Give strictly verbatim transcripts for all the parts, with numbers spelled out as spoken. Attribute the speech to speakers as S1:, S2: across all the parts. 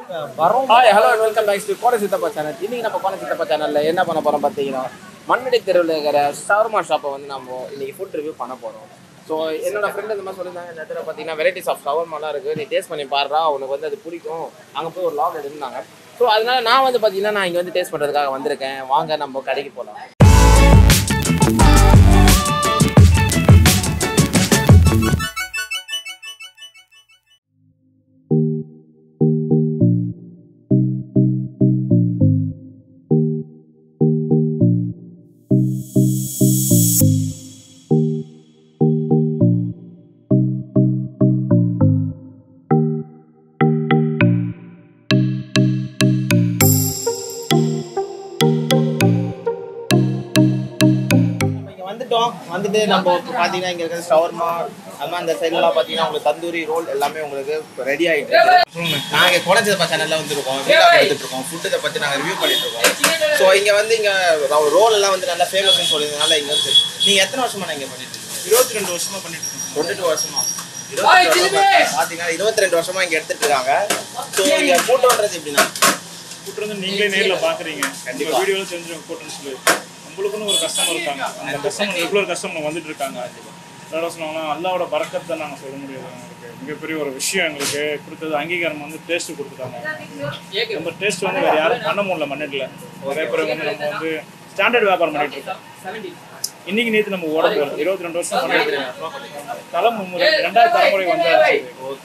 S1: Hi hello welcome back to KonaChithappa channel. இன்னைக்கு நம்ம KonaChithappa சேனல்ல என்ன பண்ண போறோம் பார்த்தீங்கன்னா, மண்ணடி தெருவில் இருக்கிற ஷவர்மா ஷாப்பை வந்து நம்ம இன்னைக்கு ஃபுட் ரிவ்யூ பண்ண போறோம். ஸோ என்னோட ஃப்ரெண்ட் இந்த மாதிரி சொல்லியிருந்தாங்க, இந்த இடத்துல பார்த்தீங்கன்னா வெரைட்டிஸ் ஆஃப் ஷவர்மாலாம் இருக்குது, நீ டேஸ்ட் பண்ணி பாடுறா, உனக்கு வந்து அது பிடிக்கும், அங்கே போய் ஒரு லாக் எடுத்துருந்தாங்க. ஸோ அதனால நான் வந்து பார்த்தீங்கன்னா நான் இங்கே வந்து டேஸ்ட் பண்ணுறதுக்காக வந்திருக்கேன். வாங்க நம்ம கடைக்கு போகலாம். வந்துட்டு நம்ம பார்த்தீங்கன்னா இங்கே இருக்கிற ஷவர்மா அது மாதிரி அந்த சைட்லாம் பார்த்தீங்கன்னா உங்களுக்கு தந்தூரி ரோல் எல்லாமே உங்களுக்கு ரெடி ஆகிட்டு இருக்கு. நாங்கள் KonaChithappa சேனலில் வந்துருக்கோம், வீட்டாக எடுத்துகிட்டு இருக்கோம், ஃபுட்டு இதை பற்றி நாங்கள் ரிவ்யூ பண்ணிட்டு இருக்கோம். ஸோ இங்கே வந்து இங்கே ரோல் எல்லாம் வந்து நல்லா ஃபேமஸ்ன்னு சொல்லியிருந்தனால இங்கே வந்து நீங்கள் எத்தனை வருஷமா நான் இங்கே பண்ணிட்டு இருக்கீங்க?
S2: இருபத்தி ரெண்டு வருஷமா பண்ணிட்டு இருக்கோம்.
S1: டுவெண்ட்டி டூ வருஷமா இருபத்தி பார்த்தீங்கன்னா இருபத்தி ரெண்டு வருஷமா இங்கே எடுத்துட்டு இருக்காங்க. ஸோ இங்கே கூட்டம்ன்றது எப்படின்னா,
S2: கூட்டம் வந்து நீங்களே நேரில் பார்க்குறீங்க, கண்டிப்பாக வீடியோவில் தெரிஞ்சுருங்க. கூட்டம்னு சொல்லி உங்களுக்குன்னு ஒரு கஸ்டமர் இருக்காங்க, அந்த கஸ்டமர் ரெகுலர் கஸ்டமர் வந்துட்டு இருக்காங்க. அதோட சொன்னாங்கன்னா அல்லாவோட பரக்கத்தை நாங்கள் சொல்ல முடியாது. எங்களுக்கு மிகப்பெரிய ஒரு விஷயம் எங்களுக்கு கொடுத்தது அங்கீகாரம் வந்து டேஸ்ட்டு கொடுத்துட்டாங்க. நம்ம டேஸ்ட் வந்து வேறு யாரும் பண்ண முடியல. மண்ணட்டில் நிறைய பேர் வந்து நம்ம வந்து ஸ்டாண்டர்ட் வியாபாரம் பண்ணிட்டு இருக்கோம். இன்னைக்கு நேற்று நம்ம ஓட போகிறோம். இருபத்தி ரெண்டு வருஷம் பண்ணிட்டு இருக்கோம். தலைமுறை ரெண்டாவது தலைமுறை வந்தாச்சு.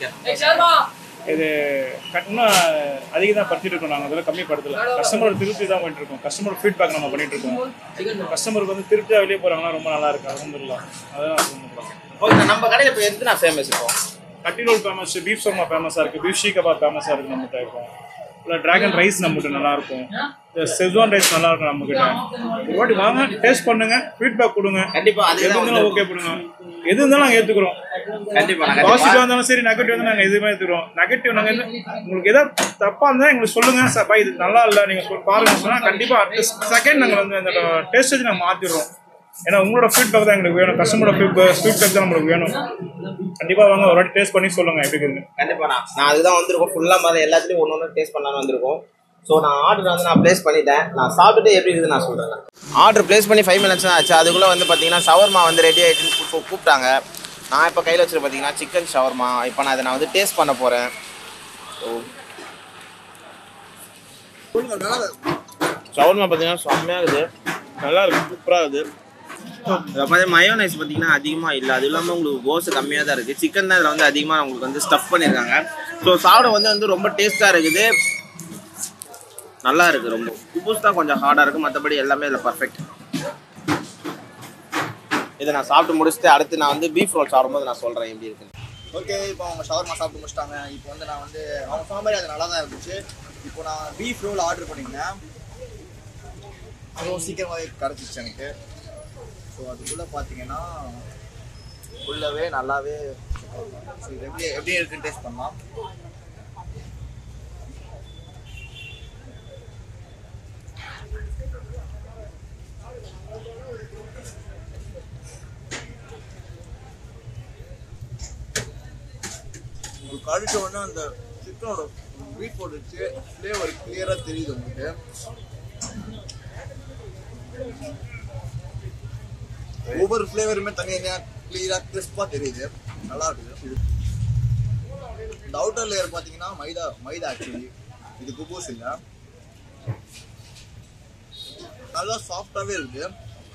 S2: இது இன்னும் அதிகம் தான் படுத்திட்டு இருக்கோம். நாங்கள் அதெல்லாம் கம்மிப்படுத்தல. கஸ்டமர் திருப்தி தான் பண்ணிட்டு இருக்கோம். கஸ்டமர் ஃபீட்பேக் நம்ம பண்ணிட்டு இருக்கோம். கஸ்டமருக்கு வந்து திருப்தியாக வெளியே போகிறாங்கன்னா ரொம்ப நல்லா இருக்கு. அல்ஹம்துலில்லாஹ். அதான் சொல்லுறோம்.
S1: ஓகே, நம்ம கடையில் இப்போ எதுனா ஃபேமஸ் இருக்கும்?
S2: கட்டி ரோல் ஃபேமஸ், பீஃப் ஷவர்மா ஃபேமஸாக இருக்குது, பீஃப் ஷீ கபாப் ஃபேமஸாக இருக்குது நம்மகிட்ட. இருக்கும் இல்லை டிராகன் ரைஸ் நம்மகிட்ட நல்லாயிருக்கும், செஸ்வான் ரைஸ் நல்லா இருக்கும் நம்மகிட்ட. ஒரு வாட்டி வாங்க, டேஸ்ட் பண்ணுங்க, ஃபீட்பேக் கொடுங்க.
S1: கண்டிப்பாக அது
S2: எது இருந்தாலும் ஓகே பண்ணுங்க. எது இருந்தாலும் நாங்கள் ஏற்றுக்கிறோம்.
S1: கண்டிப்பாக
S2: பாசிட்டிவாக இருந்தாலும் சரி, நெகட்டிவ் வந்து நாங்கள் எதுவுமே ஏற்றுக்கிறோம். நெகட்டிவ் நாங்கள் என்ன உங்களுக்கு எதாவது தப்பாக இருந்தால் எங்களுக்கு சொல்லுங்கள். சார் இது நல்லா இல்லை நீங்கள் சொல் பாருங்க சொன்னால் கண்டிப்பாக அடுத்த செகண்ட் நாங்கள் வந்து அந்த டேஸ்ட்டேஜ் நாங்கள் மாற்றிடுறோம். ஏன்னா உங்களோட ஃபீட்பேக் தான் எங்களுக்கு வேணும், கஸ்டமரோட ஃபீட்பேக் ஃபீட்பேக் தான் நம்மளுக்கு வேணும். கண்டிப்பாக வாங்க, ஒரு வாட்டி டேஸ்ட் பண்ணி சொல்லுங்கள் எப்படி இருக்குன்னு.
S1: கண்டிப்பாக நான் நான் அதுதான் வந்திருக்கோம். ஃபுல்லாக மாதிரி எல்லாத்துலேயும் ஒன்று ஒன்று டேஸ்ட் பண்ணலான்னு வந்திருக்கோம். ஸோ நான் ஆர்டர் வந்து நான் ப்ளேஸ் பண்ணிட்டேன். நான் சாப்பிட்டுட்டு எப்படி இருக்குது நான் சொல்கிறேன். ஆர்டர் ப்ளேஸ் பண்ணி ஃபைவ் மினிட்ஸ் தான் ஆச்சு. அதுக்குள்ளே வந்து பார்த்தீங்கன்னா ஷவர்மா வந்து ரெடி ஆகிட்டுன்னு கூப்பிட்டாங்க. நான் இப்போ கையில் வச்சுட்டு பார்த்தீங்கன்னா சிக்கன் ஷவர்மா. இப்போ நான் அதை நான் வந்து டேஸ்ட் பண்ண போகிறேன். ஷவர்மா பார்த்தீங்கன்னா செம்மையாக இருக்குது, நல்லா இருக்குது, சூப்பராக இருக்குது. பார்த்தா மயோனைஸ் பார்த்தீங்கன்னா அதிகமாக இல்லை, அது இல்லாமல் உங்களுக்கு கோஸு கம்மியாக தான் இருக்குது. சிக்கன் தான் இதில் வந்து அதிகமாக உங்களுக்கு வந்து ஸ்டஃப் பண்ணியிருக்காங்க. ஸோ சாப்பிட வந்து வந்து ரொம்ப டேஸ்ட்டாக இருக்குது, நல்லா இருக்குது. ரொம்ப குபூஸ் தான் கொஞ்சம் ஹார்டாக இருக்குது, மற்றபடி எல்லாமே இதில் பர்ஃபெக்ட். இதை நான் சாப்பிட்டு முடிச்சுட்டு அடுத்து நான் வந்து பீஃப் ரோல் சாப்பிடும்போது நான் சொல்கிறேன் எப்படி இருக்குன்னு.
S3: ஓகே, இப்போ அவங்க ஷவர்மா சாப்பிட்டு முடிச்சிட்டாங்க. இப்போ வந்து நான் வந்து அவங்க சொன்ன மாதிரி அது நல்லா தான் இருந்துச்சு. இப்போ நான் பீஃப் ரோல் ஆர்டர் பண்ணியிருந்தேன், அதுவும் சீக்கிரமாகவே கிடச்சிச்சு எனக்கு. ஸோ அதுக்குள்ளே பார்த்தீங்கன்னா உள்ளவே நல்லாவே எப்படி எப்படி இருக்குன்னு டேஸ்ட் பண்ணலாம். உங்களுக்கு கழிச்ச உடனே அந்த சிக்கனோட பீஃப் போட்டுச்சு ஃப்ளேவர் கிளியராக தெரியுது உங்களுக்கு. ஒவ்வொரு ஃப்ளேவருமே தனியாக கிளியராக கிறிஸ்பாக தெரியுது, நல்லா இருக்குது. இந்த அவுட்டர் லேயர் பார்த்தீங்கன்னா மைதா மைதா ஆக்சுவலி இது குபூஸ் இல்லை, நல்லா சாஃப்டாகவே இருக்குது.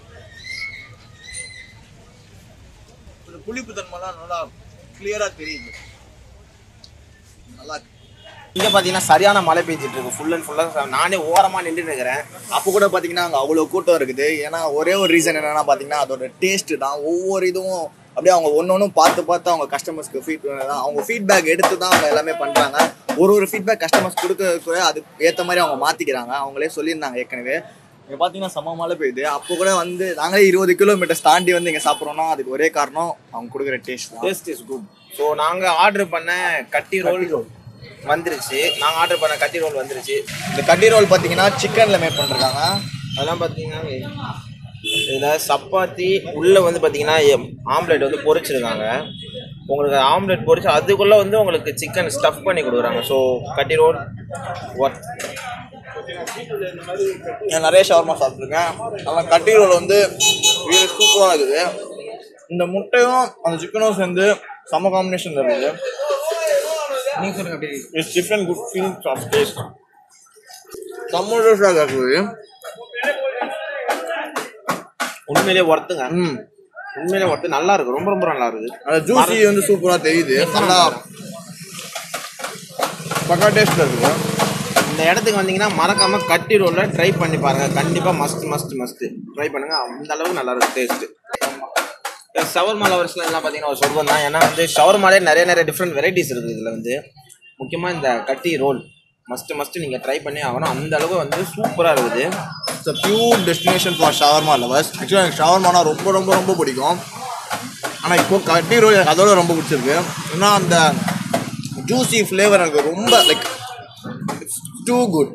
S3: கொஞ்சம் புளிப்பு தன்மைலாம் நல்லா கிளியராக தெரியுது, நல்லா இருக்கு.
S1: இங்கே பார்த்தீங்கன்னா சரியான மழை பெஞ்சிட்டு இருக்கு, ஃபுல் அண்ட் ஃபுல்லாக. நானே ஓரமாக நின்றுட்டு இருக்கிறேன்.
S3: அப்போ கூட பார்த்தீங்கன்னா அங்கே அவ்வளோ கூட்டம் இருக்குது. ஏன்னா ஒரே ஒரு ரீசன் என்னென்னா பார்த்தீங்கன்னா அதோட டேஸ்ட்டு தான். ஒவ்வொரு இதுவும் அப்படியே அவங்க ஒன்று ஒன்றும் பார்த்து பார்த்து அவங்க கஸ்டமர்ஸ்க்கு ஃபீட் அவங்க ஃபீட்பேக் எடுத்து தான் அவங்க எல்லாமே பண்ணுறாங்க. ஒரு ஒரு ஃபீட்பேக் கஸ்டமர்ஸ் கொடுக்க அதுக்கு ஏற்ற மாதிரி அவங்க மாற்றிக்கிறாங்க. அவங்களே சொல்லியிருந்தாங்க ஏற்கனவே. இங்கே பார்த்தீங்கன்னா செம்ம மழை பெய்யுது. அப்போ கூட வந்து நாங்களே இருபது கிலோமீட்டர்ஸ் தாண்டி வந்து இங்கே சாப்பிட்றோன்னா அதுக்கு ஒரே காரணம் அவங்க கொடுக்குற டேஸ்ட் தான்.
S1: Taste is good. ஸோ நாங்கள் ஆர்டர் பண்ண கட்டி ரோல் வந்துருச்சு. நாங்கள் ஆர்டர் பண்ண கட்டி ரோல் வந்துருச்சு.
S3: இந்த கட்டி ரோல் பார்த்தீங்கன்னா சிக்கனில் மேக் பண்ணிருக்காங்க.
S1: அதெல்லாம் பார்த்தீங்கன்னா இதில் சப்பாத்தி உள்ளே வந்து பார்த்தீங்கன்னா ஆம்லேட் வந்து பொரிச்சிருக்காங்க. உங்களுக்கு ஆம்லெட் பொரிச்சு அதுக்குள்ளே வந்து உங்களுக்கு சிக்கன் ஸ்டஃப் பண்ணி கொடுக்குறாங்க. ஸோ கட்டி ரோல் ஒர்க்.
S3: நான் நிறைய ஷவர்மா சாப்பிட்ருக்கேன். ஆனால் கட்டி ரோல் வந்து சூப்பராக இருக்குது. இந்த முட்டையும் அந்த சிக்கனும் சேர்ந்து செம்ம காம்பினேஷன் இருக்குது.
S1: நீங்கள் சொல்லுங்கள் அப்படி.
S3: It's different good feelings of taste. செம்ம டேஸ்டாக இருக்குது.
S1: உண்மையிலே ஒர்த்துங்க.
S3: ம்
S1: உண்மையிலே ஒர்த்து நல்லா இருக்கு. ரொம்ப ரொம்ப நல்லா இருக்குது.
S3: அந்த ஜூஸி வந்து சூப்பராக தெரியுது. நல்லா பக்கா டேஸ்ட் இருக்குது.
S1: இந்த இடத்துக்கு வந்தீங்கன்னா மறக்காம கட்டி ரோலில் ட்ரை பண்ணி பாருங்கள். கண்டிப்பாக மஸ்ட் மஸ்ட் மஸ்ட்டு ட்ரை பண்ணுங்கள். அந்த அளவுக்கு நல்லா இருக்கும் டேஸ்ட்டு. ஷவர்மா லவர்ஸ்லாம் எல்லாம் பார்த்தீங்கன்னா ஒரு சொல்வம் தான். ஏன்னா வந்து ஷவர்மாலே நிறைய நிறைய டிஃப்ரெண்ட் வெரைட்டிஸ் இருக்குது. இதில் வந்து முக்கியமாக இந்த கட்டி ரோல் மஸ்ட்டு மஸ்ட்டு நீங்கள் ட்ரை பண்ணி ஆகணும். அந்த அளவுக்கு வந்து சூப்பராக இருக்குது.
S3: It's a pure destination for shawarma lovers. ஆக்சுவலாக எனக்கு ஷவர்மானா ரொம்ப ரொம்ப ரொம்ப பிடிக்கும். ஆனால் இப்போ கட்டி ரோல் எனக்கு அதோட ரொம்ப பிடிச்சிருக்கு. ஏன்னா அந்த ஜூஸி ஃப்ளேவர் எனக்கு ரொம்ப லைக் இட்ஸ் டூ குட்.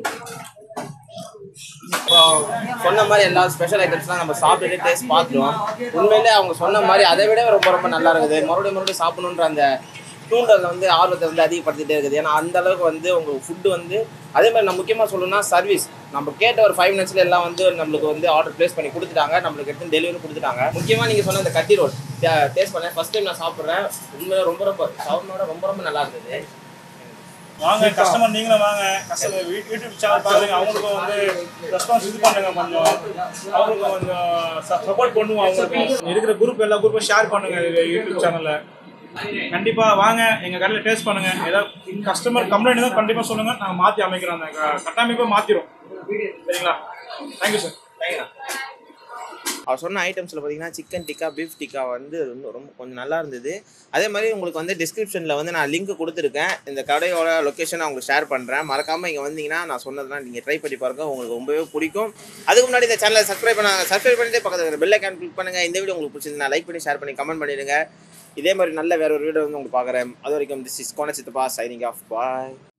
S1: சொன்ன மாதிரி எல்லா ஸ்பெஷல் ஐட்டம்ஸ்லாம் நம்ம சாப்பிட்டுட்டு டேஸ்ட் பார்த்துருவோம். உண்மையிலே அவங்க சொன்ன மாதிரி அதை விட ரொம்ப ரொம்ப நல்லா இருக்குது. மறுபடியும் மறுபடியும் சாப்பிடணுன்ற அந்த தூண்டல் வந்து ஆர்வத்தை வந்து அதிகப்படுத்திகிட்டே இருக்குது. ஏன்னா அந்த அளவுக்கு வந்து உங்களுக்கு ஃபுட்டு வந்து அதே மாதிரி நான் முக்கியமாக சொல்லணும்னா சர்வீஸ். நம்ம கேட்ட ஒரு ஃபைவ் மினிட்ஸில் எல்லாம் வந்து நம்மளுக்கு வந்து ஆர்டர் ப்ளேஸ் பண்ணி கொடுத்துட்டாங்க. நம்மளுக்கு எடுத்து டெலிவரி கொடுத்துட்டாங்க. முக்கியமாக நீங்கள் சொன்ன இந்த கட்டி ரோல் டேஸ்ட் பண்ணேன். ஃபஸ்ட் டைம் நான் சாப்பிட்றேன். உண்மையிலே ரொம்ப ரொம்ப ஷவர்மாவோட ரொம்ப ரொம்ப நல்லா இருந்தது.
S2: வாங்க கஸ்டமர் நீங்களும் வாங்க. கஸ்டமர் யூடியூப் சேனல் பார்க்குறீங்க, அவங்களுக்கும் வந்து ரெஸ்பான்ஸ் இது பண்ணுங்க. கொஞ்சம் அவங்களுக்கு கொஞ்சம் சப்போர்ட் பண்ணுவோம். அவங்களுக்கு இருக்கிற குரூப் எல்லா குரூப்பும் ஷேர் பண்ணுங்க யூடியூப் சேனலில். கண்டிப்பாக வாங்க எங்கள் கடையில் டேஸ்ட் பண்ணுங்கள். ஏதாவது கஸ்டமர் கம்ப்ளைண்ட் தான் கண்டிப்பாக சொல்லுங்கள். நாங்கள் மாற்றி அமைக்கிறோம். அந்த கட்டமைப்பை மாற்றிடும். சரிங்களா? Thank you sir. தேங்க்யூ.
S1: அவர் சொன்ன ஐட்டம்ஸில் பார்த்தீங்கன்னா சிக்கன் டிக்கா, பீஃப் டிக்கா வந்து ரொம்ப ரொம்ப கொஞ்சம் நல்லா இருந்தது. அதே மாதிரி உங்களுக்கு வந்து டிஸ்கிரிப்ஷனில் வந்து நான் லிங்க் கொடுத்துருக்கேன். இந்த கடையோட லொக்கேஷன் உங்களுக்கு ஷேர் பண்ணுறேன். மறக்காமல் இங்கே வந்தீங்கன்னா நான் சொன்னதெல்லாம் நீங்கள் ட்ரை பண்ணி பாருங்கள். உங்களுக்கு ரொம்பவே பிடிக்கும். அதுக்கு முன்னாடி இந்த சேனலை சப்ஸ்கிரைப் பண்ணாங்க. சப்ஸ்கிரைப் பண்ணிட்டு பக்கத்தில் இருக்கிற பெல் ஐக்கான் கிளிக் பண்ணுங்கள். இந்த வீடியோ உங்களுக்கு பிடிச்சிருந்தா லைக் பண்ணி ஷேர் பண்ணி கமெண்ட் பண்ணிடுங்க. இதே மாதிரி நல்ல வேறு ஒரு வீடியோ வந்து உங்களுக்கு பார்க்குறேன். அது வரைக்கும் this is Konachithappa signing off. Bye.